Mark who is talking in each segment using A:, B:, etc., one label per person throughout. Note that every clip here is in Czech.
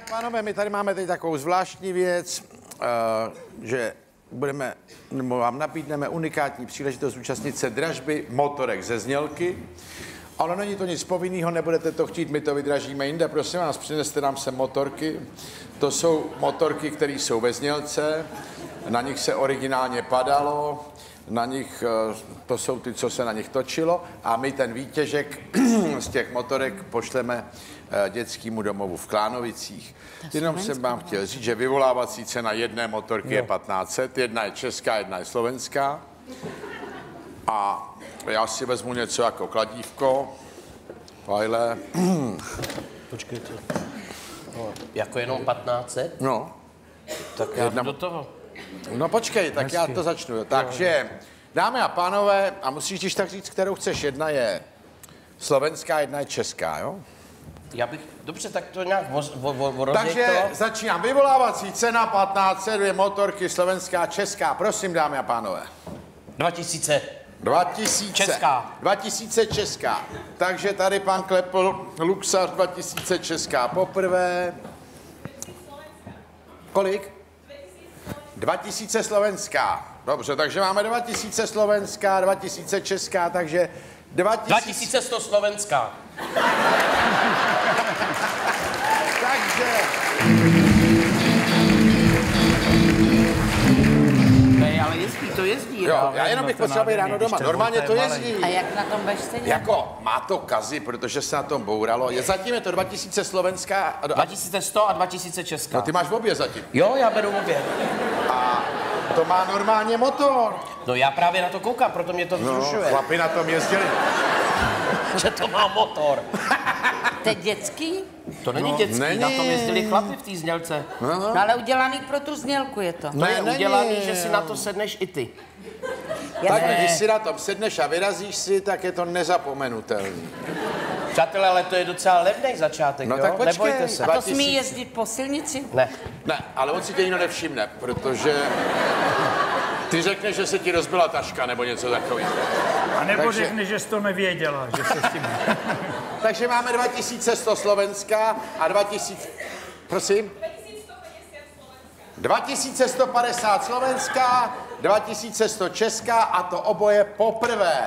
A: Pánové, my tady máme teď takovou zvláštní věc, že vám nabídneme unikátní příležitost zúčastnit se dražby motorek ze Znělky. Ale není to nic povinného, nebudete to chtít, my to vydražíme jinde. Prosím vás, přineste nám sem motorky. To jsou motorky, které jsou ve Znělce, na nich se originálně padalo, na nich, to jsou ty, co se na nich točilo, a my ten výtěžek z těch motorek pošleme dětskému domovu v Klánovicích. Jenom jsem vám chtěl říct, že vyvolávací cena jedné motorky je 1500, jedna je česká, jedna je slovenská. A já si vezmu něco jako kladívko, fajle.
B: Počkejte. No, jako jenom 1500?
A: No.
B: Tak já do toho.
A: No počkej, tak já to začnu. Takže, dámy a pánové, a musíš když tak říct, kterou chceš, jedna je slovenská, jedna je česká, jo?
B: Já bych, dobře, tak to nějak
A: Takže začínám. Vyvolávací cena 1500, dvě motorky, slovenská, česká. Prosím, dámy a pánové.
B: 2000.
A: 2000.
B: Česká.
A: 2000 česká. Takže tady pan Klepl, Luxař 2000 česká poprvé. Kolik? 2000 slovenská. Dobře, takže máme 2000 slovenská, 2000 česká, takže
B: 2100 slovenská.
A: Takže...
B: Ne, ale to jezdí.
A: Jo, já jenom bych potřeboval ráno doma. Normálně to jezdí.
C: A jak na tom budeš sedět?
A: Jako, má to kazy, protože se na tom bouralo. Zatím je to 2000 slovenská...
B: 2100 a 2000 česká.
A: No ty máš obě zatím.
B: Jo, já beru obě.
A: A to má normálně motor.
B: No já právě na to koukám, proto mě to vzrušuje.
A: No, chlapi na tom jezdili.
B: Že to má motor.
C: To je dětský?
B: To není dětský,
A: není.
B: Na tom jezdili chlapi v té Znělce.
C: No ale udělaný pro tu Znělku je to.
B: To je udělaný, že si na to sedneš i ty.
A: Tak když si na tom sedneš a vyrazíš si, tak je to nezapomenutelný.
B: Přátelé, ale to je docela levnej začátek,
A: No
B: jo?
A: tak počkej.
B: Nebojte se.
C: A to smí jezdit po silnici?
B: Ne.
A: Ne, ale on si tě nikdo nevšimne, protože ty řekneš, že se ti rozbila taška nebo něco takového.
D: A nebo
A: Takže...
D: řekneš, že jsi to nevěděla, že se s tím...
A: Takže máme 2100 slovenská a 2000... Prosím? 2150 slovenská, 2100 česká a to oboje poprvé.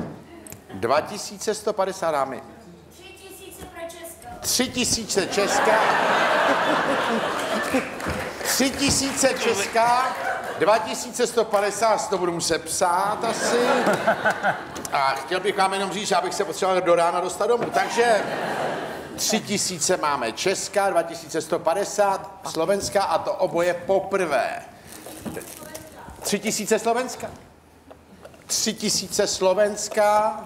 A: 2150 dámy.
E: 3000 pro Česko.
A: 3000 česká. 3000 česká. 2150, to budu muset psát asi. A chtěl bych vám jenom říct, že abych se potřeboval do rána dostat domů. Takže 3000 máme česká, 2150 slovenská a to oboje poprvé. 3000 slovenská. 3000 slovenská.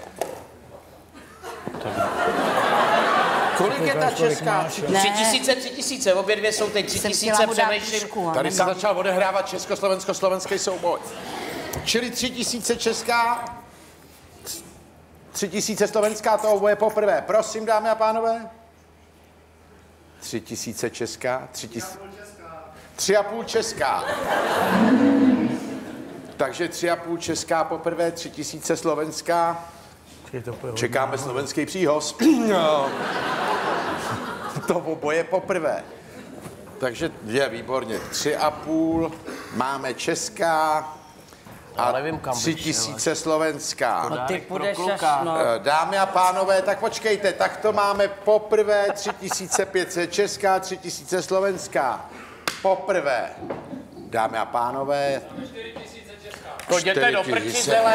A: Kolik je ta česká?
B: 3000, obě dvě jsou teď 3000, přemýšlím.
A: Tady se začal odehrávat československo-slovenský souboj. Čili 3000 česká, 3000 slovenská, to oboje poprvé. Prosím, dámy a pánové. 3000 česká, 3,5 česká. Takže 3,5 česká poprvé, 3000 slovenská. Čekáme slovenský příhoz. To oboje poprvé. Takže je výborně. 3,5 máme česká a 3000 slovenská.
C: No ty půjdeš až, no.
A: Dámy a pánové, tak počkejte, tak to máme poprvé 3500 česká, 3000 slovenská. Poprvé. Dámy a pánové.
B: To jděte do prčitele.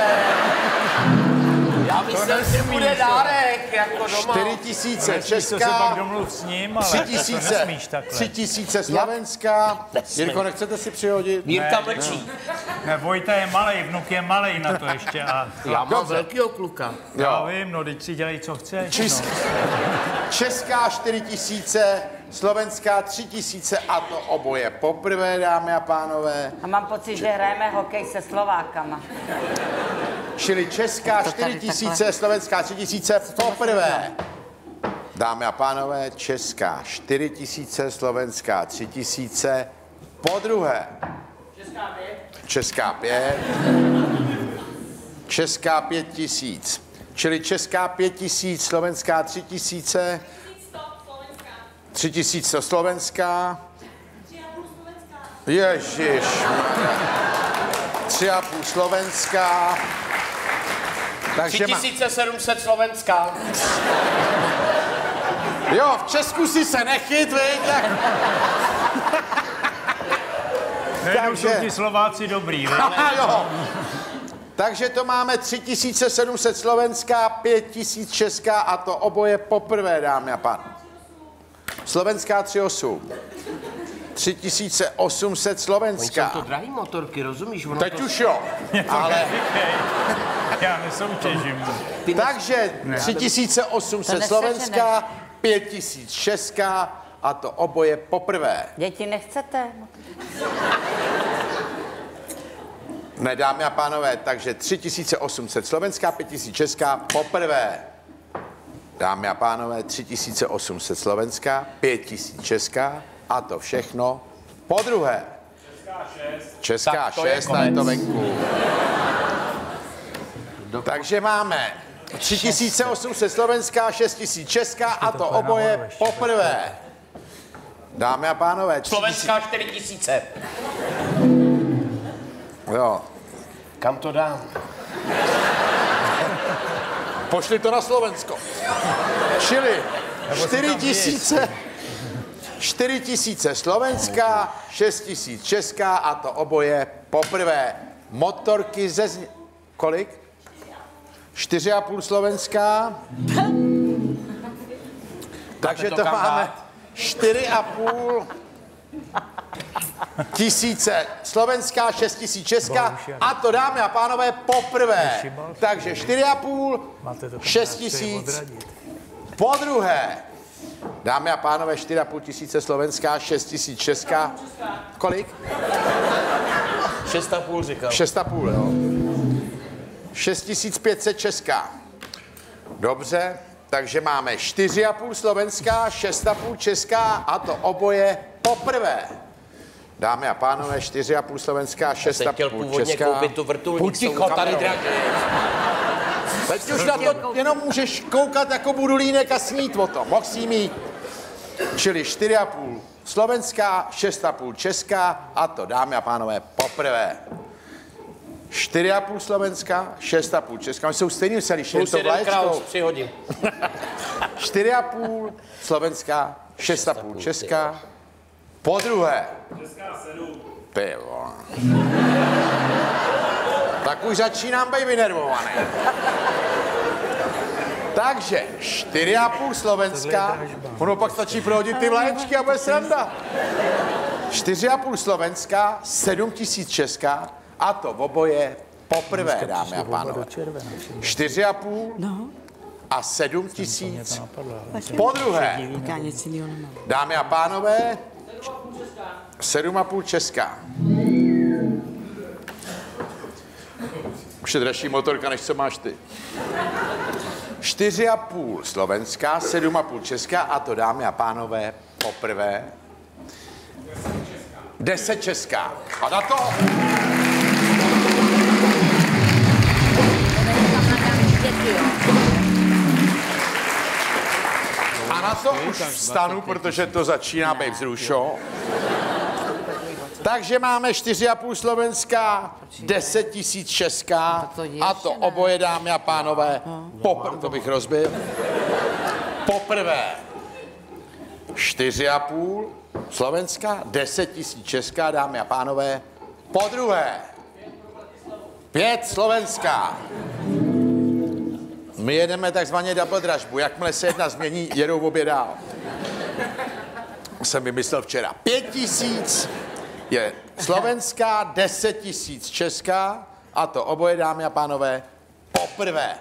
B: Já myslím, že bude dárek, jako doma.
A: 4000 česká,
D: se pak domluv s ním, ale
A: 3000 slovenská. Jirko, nechcete si přihodit?
B: Jirka mlčí.
D: Ne, Vojta je malej, vnuk je malej na to ještě. A...
B: Já mám velkýho kluka.
D: Já vím, no, teď si dělej, co chceš.
A: Česká 4000, slovenská 3000 a to oboje poprvé, dámy a pánové.
C: A mám pocit, že hrajeme hokej se Slovákama.
A: Čili česká 4000, slovenská 3000 poprvé. Dámy a pánové, česká 4000, slovenská 3000 podruhé. Česká 5. Česká 5000. Čili česká 5000, slovenská 3000. 3000 slovenská. Ježiš. 3,5 slovenská. Takže
B: 3700 slovenská.
A: Jo, v Česku si se nechyt, viď?
D: Nejenom jsou ti Slováci dobrý, viď?
A: Jo. Takže to máme 3700 slovenská, 5000 česká a to oboje poprvé, dámy a pánové. Slovenská 3,8. 3800 slovenská.
B: Jsou to drahý motorky, rozumíš? Ono
A: Teď
B: to...
A: už jo, ale...
D: Já nesoutěžím.
A: Takže 3800 slovenská, 5000 česká a to oboje poprvé.
C: Děti nechcete?
A: Ne, dámy a pánové, takže 3800 slovenská, 5000 česká poprvé. Dámy a pánové, 3800 slovenská, 5000 česká a to všechno po druhé. Česká 6, ale je to venku. Takže máme 3800 slovenská, 6000 česká a to oboje poprvé. Dámy a pánové,
B: Slovenská 4000.
A: Jo.
B: Kam to dám?
A: Pošli to na Slovensko. Čili 4000 slovenská, 6000 česká a to oboje poprvé. Motorky kolik? 4,5 slovenská. Takže to máme 4,5 tisíce slovenská, 6000 česká a to, dámy a pánové, poprvé. Takže 4,5, 6000 po druhé. Dámy a pánové, 4,5 tisíce slovenská, 6000 česká. Kolik?
B: 6,5 říkal.
A: 6,5, jo. 6500 česká. Dobře, takže máme 4,5 slovenská, 6,5 česká a to oboje poprvé. Dámy a pánové, 4,5 slovenská, 6,5 česká.
B: Koupit tu vrtulník.
A: Buď ticho, tady drahý. Teď už na to jenom můžeš koukat jako budulínek a snít o tom. Mohl jsi mít. Čili 4,5 slovenská, 6,5 česká a to, dámy a pánové, poprvé. 4,5 slovenská, 6,5 česká. Oni jsou stejný, se liší, jen
B: Plus
A: to
B: 1 kraus,
A: vlaječkou.
B: 3 hodin.
A: 4,5 slovenská, 6,5 česká. Po druhé.
D: Česká 7.
A: Ty vole. Tak už začínám být vynervovaný. Takže 4,5 slovenská. Ono pak stačí prohodit ty vlaječky a bude sranda. 4,5 slovenská, 7000 česká a to v oboje poprvé, dámy a pánové. 4,5 a 7000 po druhé. Dámy a pánové, 7,5 česká. Už je dražší motorka, než co máš ty. 4,5 slovenská, 7,5 česká a to, dámy a pánové, poprvé. 10 česká. A na to... A na to už vstanu, protože to začíná být vzrušo. Takže máme 4,5 slovenská, 10 000 česká a to oboje, dámy a pánové, to bych rozbil. Poprvé 4,5 slovenská, 10 000 česká, dámy a pánové, po druhé 5 slovenská. My jedeme takzvaně double dražbu, jakmile se jedna změní, jedou obě dál. Jsem vymyslel včera. 5 000 je slovenská, 10 000 česká a to oboje, dámy a pánové, poprvé.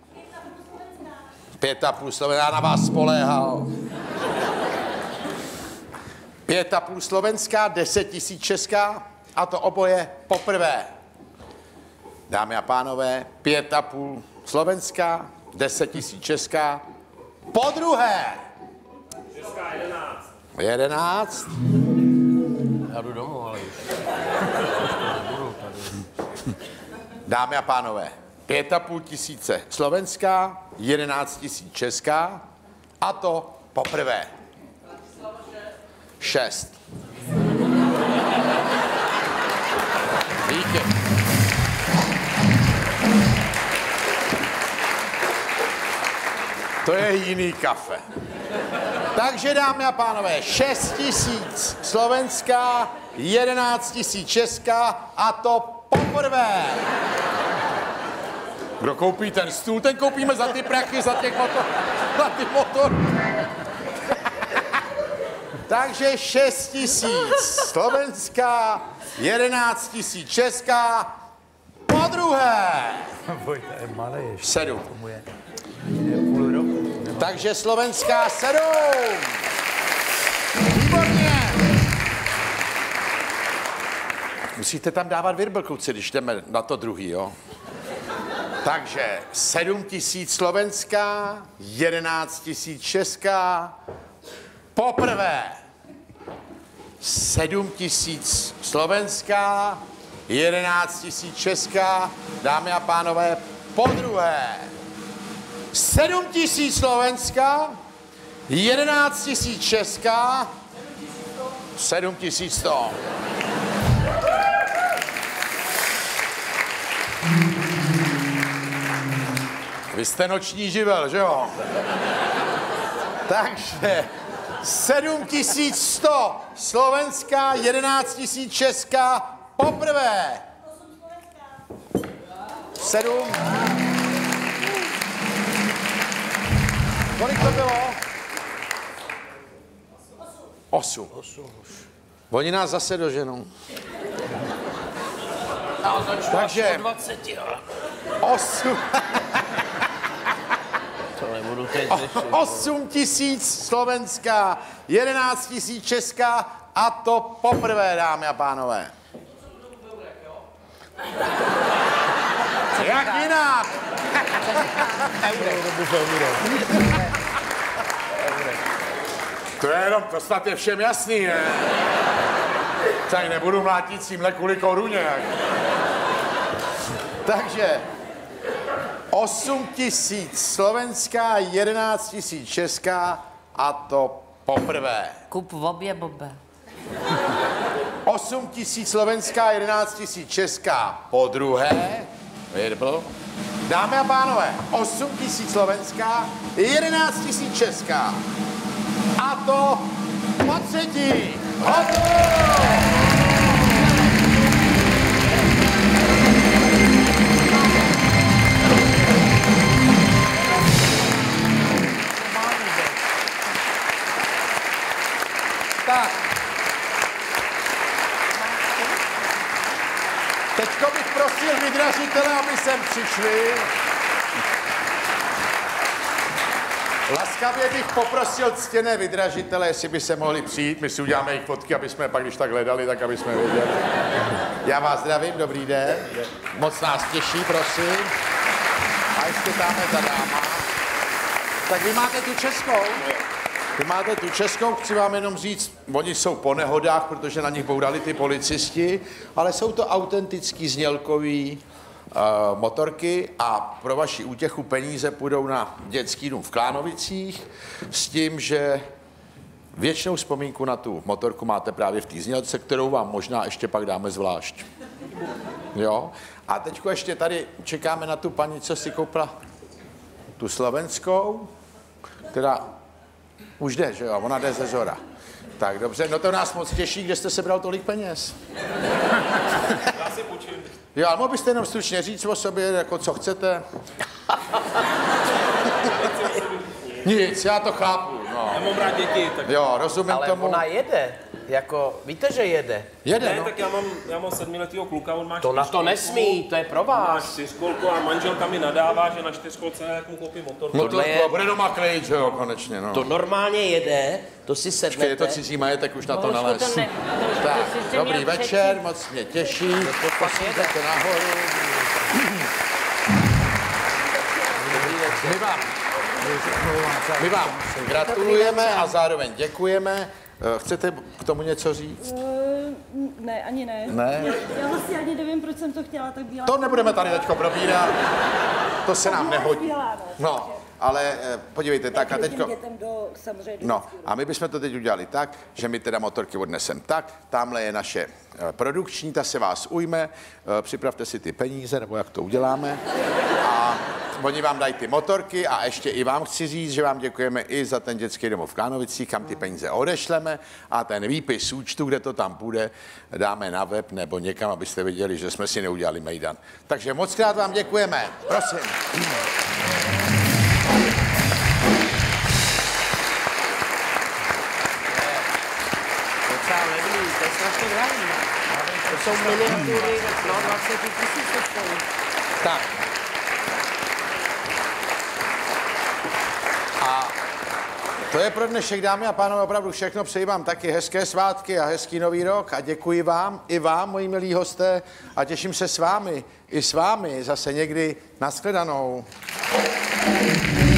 A: 5,5 slovenská, já na vás spoléhal. 5,5 slovenská, 10 000 česká a to oboje poprvé. Dámy a pánové, 5,5 slovenská, 10 000 česká, po druhé.
D: Česká 11.
A: 11.
B: Já jdu domů, ale už.
A: Dámy a pánové, 5,5 tisíce slovenská, 11 000 česká a to poprvé. 6. Díky. To je jiný kafe. Takže, dámy a pánové, 6 000 slovenská, 11 000 česká a to poprvé. Kdo koupí ten stůl, ten koupíme za ty prachy, za ty motor. Takže 6 000 slovenská, 11 000 česká, podruhé.
D: Vojta je malý ještě.
A: 7.
D: Tomu je půl roku.
A: Takže slovenská 7. Výborně. Musíte tam dávat virbl, kluci, když jdeme na to druhý, jo? Takže 7 000 slovenská, 11 000 česká, poprvé. 7 000 slovenská, 11 000 česká, dámy a pánové, podruhé. 7 000 slovenská, 11 000 česká, 7 100. Vy jste noční živel, že jo? Takže 7 100 slovenská, 11 000 česká, poprvé. 7. Kolik to bylo? 8. Oni nás zase doženou. Takže 8.
B: To nebudu teď řešit.
A: 8 000 slovenská, 11 000 česká a to poprvé, dámy a pánové. Jak jinak? To je jenom, to snad je všem jasný, ne? Tady nebudu mlátit címle kvůli koruně. Takže 8 000 slovenská, 11 000 česká a to poprvé.
C: Kup v obě, Bobe.
A: 8 000 slovenská, 11 000 česká podruhé. Virbl. Dámy a pánové, 8 000 slovenská, 11 000 česká. A to po třetí. Hotovo! Tak. Teďko bych prosil vydražitele, aby sem přišli. Laskavě bych poprosil ctěné vydražitele, jestli by se mohli přijít. My si uděláme jejich fotky, aby jsme pak, když tak hledali, tak aby jsme věděli. Já vás zdravím, dobrý den. Moc nás těší, prosím. A ještě dáme za dáma. Tak vy máte tu českou? Vy máte tu českou, chci vám jenom říct, oni jsou po nehodách, protože na nich bourali ty policisti, ale jsou to autentický znělkový motorky a pro vaši útěchu peníze půjdou na dětský dům v Klánovicích s tím, že věčnou vzpomínku na tu motorku máte právě v té znělce, kterou vám možná ještě pak dáme zvlášť. Jo? A teďko ještě tady čekáme na tu paní, co si koupila tu slovenskou, která už jde, že jo? Ona jde ze zora. Tak dobře, no to nás moc těší, kde jste sebral tolik peněz.
F: Já si půjčím.
A: Jo, ale mohl byste jenom stručně říct o sobě, jako co chcete? Nic, já to chápu, no.
F: Já mám rád děti, tak...
A: Jo, rozumím
B: Ale
A: tomu.
B: ona jede. Jako, víte, že jede.
A: Jede,
F: Ne,
A: no.
F: tak já mám 7letýho kluka, on má
B: To na to
F: čtyřkolku,
B: nesmí, to je pro
F: Máš
B: vás.
F: 4kolku a manželka mi nadává, že na 4kolce jak mu koupím motor.
A: Motorku
B: je-
A: a bude doma klid, že jo, konečně, no.
B: To normálně jede, to si
A: Počkej, je
B: sednete.
A: to cizí majetek, už na to
C: Bohužku,
A: nalez. Tak,
C: to jsi
A: dobrý
C: měl
A: večer, moc mě těší. Posídete nahoru. My vám gratulujeme a zároveň děkujeme. Chcete k tomu něco říct?
G: Ne, ani ne.
A: Ne?
G: Já vlastně ani nevím, proč jsem to chtěla tak bílá.
A: To nebudeme tady teďko probírat. To se nám nehodí.
G: Bílá,
A: No, ale podívejte, tak a
G: Proti
A: teďko...
G: dětem do samozřejmě do
A: No,
G: dětského
A: a my bychom to teď udělali tak, že my teda motorky odnesem tak, tamhle je naše produkční, ta se vás ujme, připravte si ty peníze, nebo jak to uděláme, a oni vám dají ty motorky a ještě i vám chci říct, že vám děkujeme i za ten dětský domov v Klánovicích, kam ty peníze odešleme a ten výpis účtu, kde to tam půjde, dáme na web nebo někam, abyste viděli, že jsme si neudělali mejdan. Takže moc krát vám děkujeme, prosím.
B: Docela levný, to je strašně drahý. To jsou miniatury, no 20 000 stojí.
A: Tak. A to je pro dnešek, dámy a pánové, opravdu všechno. Přeji vám taky hezké svátky a hezký nový rok a děkuji vám, i vám, moji milí hosté, a těším se s vámi, i s vámi zase někdy. Nashledanou.